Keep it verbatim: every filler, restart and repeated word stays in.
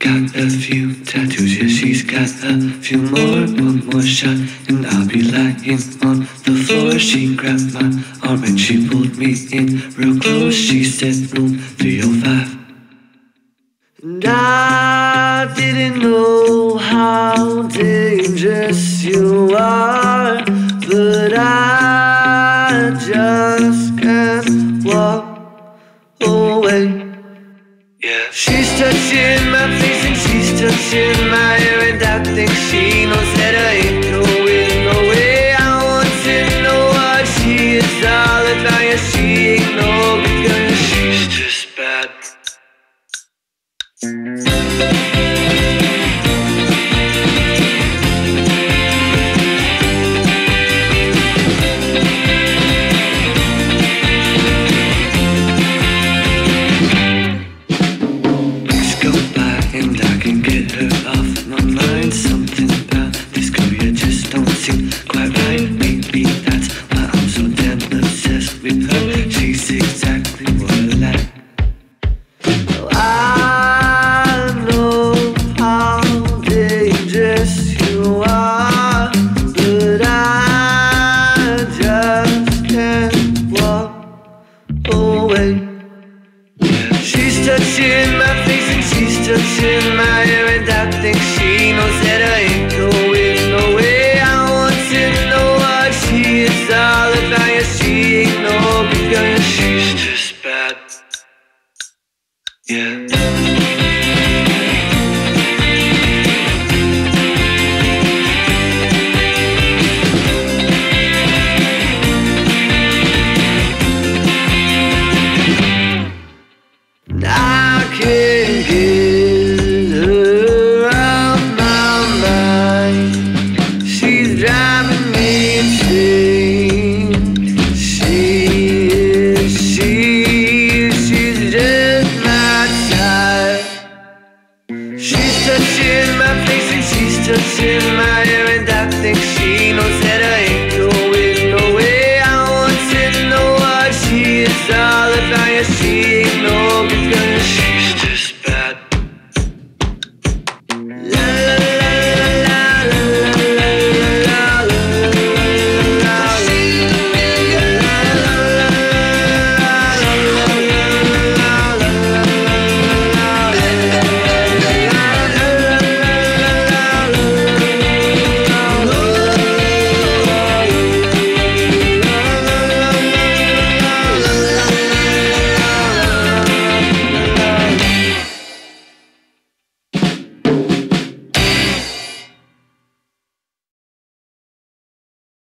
Got a few tattoos, yeah, she's got a few more. One more shot and I'll be lying on the floor. She grabbed my arm and she pulled me in real close. She said room three oh five. And I didn't know how dangerous you are, but I just can't walk away. Yeah. She's touching my face and she's touching my hair, and I think she knows that I ain't going away. I want to know what she is all about. Yeah, she ain't no good girl, yeah, she's just bad. I can't